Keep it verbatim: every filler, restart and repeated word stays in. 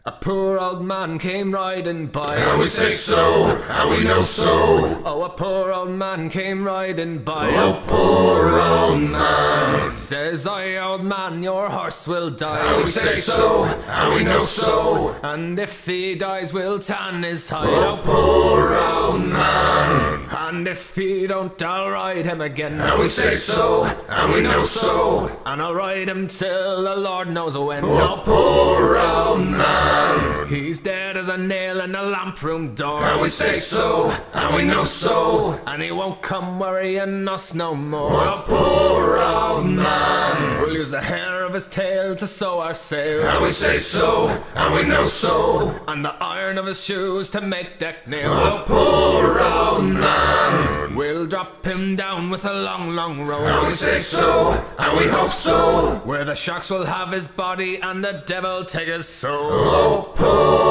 A poor old man came riding by. And we say so, and we know so. Oh, a poor old man came riding by. Oh, poor old man. Says I, old man, your horse will die. And we say so, and we know so. And if he dies, we'll tan his hide. Oh, poor old man. And if he don't, I'll ride him again. And we say so, and we know so. And I'll ride him till the Lord knows when. Oh, poor old man. He's dead as a nail in the lamp room door. And we say so, and we know so. And he won't come worrying us no more. Oh, poor old man. We'll use the hair of his tail to sew our sails. And we say so, and we know so. And the iron of his shoes to make deck nails. Oh, poor old man. We'll drop him down with a long, long rope. And we say so, and we hope so. Where the sharks will have his body and the devil take his soul. Oh, poor